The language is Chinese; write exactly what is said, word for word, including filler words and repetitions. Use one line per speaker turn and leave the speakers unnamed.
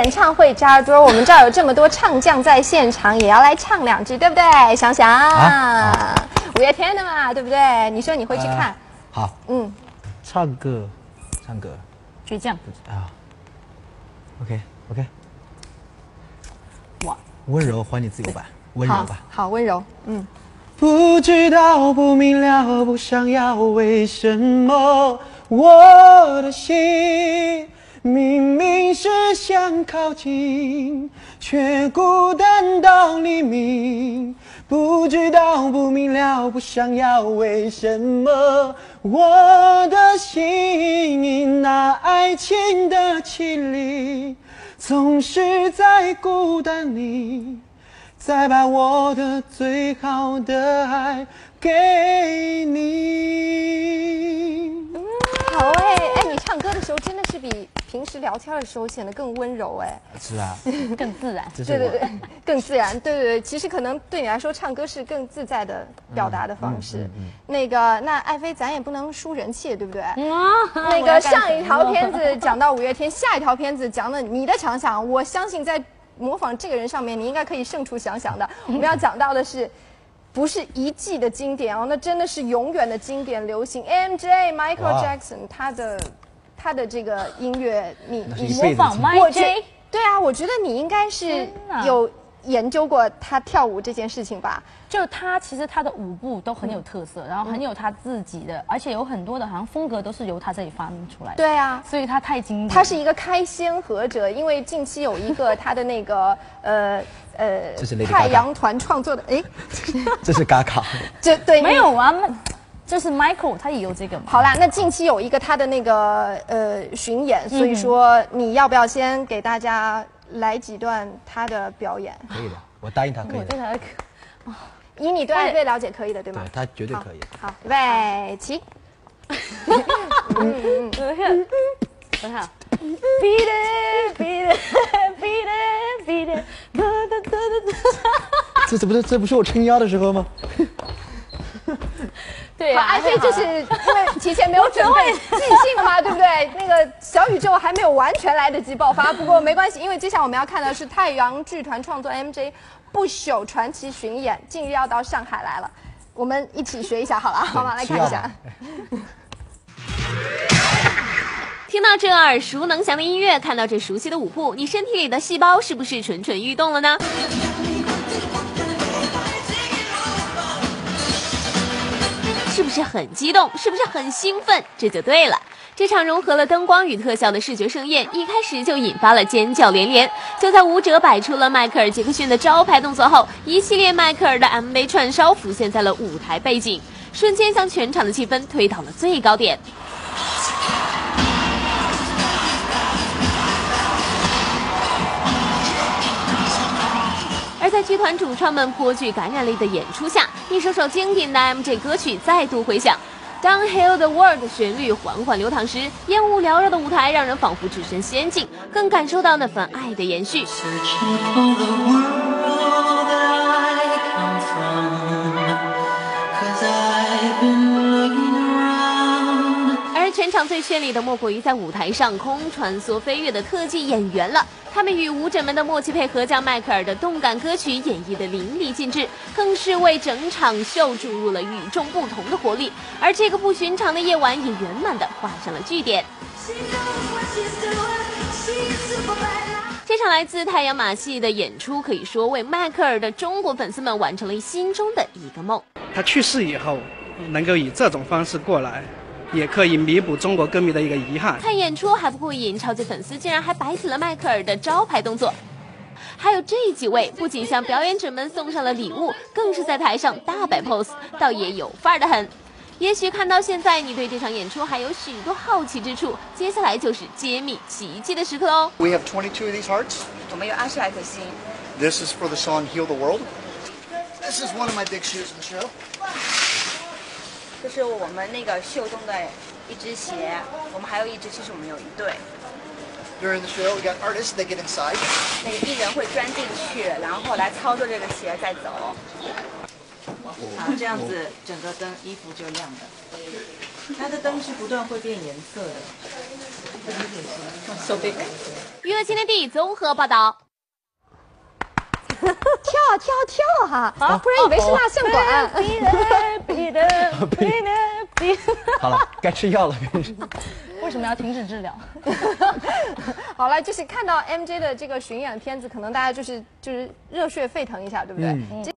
演唱会扎耳朵，我们这儿有这么多唱将在现场，也要来唱两句，对不对？想想，啊、五月天的嘛，对不对？你说你会去看？呃、
好，嗯，唱歌，唱歌，
倔强
啊 ，OK OK，
哇，
温柔还你自由吧，温柔吧，
好，好温柔，嗯。
不知道，不明了，不想要，为什么我的心明明是想靠近，却孤单到黎明。不知道，不明了，不想要，为什么我的心因那爱情的凄厉，总是在孤单里。再把我的最好的爱给你。
嗯，好哎哎，你唱歌的时候真的是比平时聊天的时候显得更温柔哎。
是啊，
更自然。
对对对，更自然。对对对，其实可能对你来说，唱歌是更自在的表达的方式。嗯嗯嗯、那个，那爱妃咱也不能输人气，对不对？嗯、那个上一条片子讲到五月天，下一条片子讲的你的强项，我相信在。模仿这个人上面，你应该可以胜出想想的。我们要讲到的是，不是一季的经典哦，那真的是永远的经典流行。M J Michael Jackson 他的他的这个音乐，你你
模仿 M J？
对啊，我觉得你应该是有研究过他跳舞这件事情吧？
就他其实他的舞步都很有特色，嗯、然后很有他自己的，而且有很多的好像风格都是由他这里发明出来的。
对啊，
所以他太经典。
他是一个开先河者，因为近期有一个他的那个呃呃太阳团创作的，哎，
这是嘎卡，
这对
没有啊，就是 Michael 他也有这个。
好啦，那近期有一个他的那个呃巡演，所以说你要不要先给大家来几段他的表演？
可以的，我答应他可以的。
我对他的。
哦以你对爱妃了解，可以的，对吗？
对，他绝对可以。
好，预备起。嗯
嗯，我看，我看。Beat it, beat it, beat it, beat it。
这这不是这不是我撑腰的时候吗？
对啊，爱妃就是因为提前没有准备即兴嘛，对不对？那个小宇宙还没有完全来得及爆发，不过没关系，因为接下来我们要看的是太阳剧团创作 M J。不朽传奇巡演近日要到上海来了，我们一起学一下好了，好吗？来看一下。
听到这耳熟能详的音乐，看到这熟悉的舞步，你身体里的细胞是不是蠢蠢欲动了呢？是不是很激动？是不是很兴奋？这就对了。这场融合了灯光与特效的视觉盛宴，一开始就引发了尖叫连连。就在舞者摆出了迈克尔·杰克逊的招牌动作后，一系列迈克尔的 M V 串烧浮现在了舞台背景，瞬间将全场的气氛推到了最高点。而在剧团主创们颇具感染力的演出下，一首首经典的 M J 歌曲再度回响。Downhill the World 的旋律缓缓流淌时，烟雾缭绕的舞台让人仿佛置身仙境，更感受到那份爱的延续。而全场最绚丽的莫过于在舞台上空穿梭飞跃的特技演员了。他们与舞者们的默契配合，将迈克尔的动感歌曲演绎得淋漓尽致，更是为整场秀注入了与众不同的活力。而这个不寻常的夜晚也圆满地画上了句点。这场来自太阳马戏的演出，可以说为迈克尔的中国粉丝们完成了心中的一个梦。
他去世以后，能够以这种方式过来，也可以弥补中国歌迷的一个遗憾。
看演出还不过瘾，超级粉丝竟然还摆起了迈克尔的招牌动作。还有这几位不仅向表演者们送上了礼物，更是在台上大摆 pose， 倒也有范儿的很。也许看到现在，你对这场演出还有许多好奇之处，接下来就是揭秘奇迹的时刻哦。
We have twenty-two of these hearts.
我们有二十来颗心。
This is for the song Heal the World. This is one of my big shoes in the show.
这是我们那个秀中的一只鞋，我们还有一只，其实我们有一对。
During the show, we got artists. They get inside.
那个艺人会钻进去，然后来操作这个鞋再走。
好，这样子整个灯衣服就亮的。它的灯是不断会变颜色的。So big.
娱乐新天地综合报道。
跳跳跳哈！啊，不然以为是蜡像馆。
好了，该吃药了。
为什么要停止治疗？
好了，就是看到 M J 的这个巡演片子，可能大家就是就是热血沸腾一下，对不对？嗯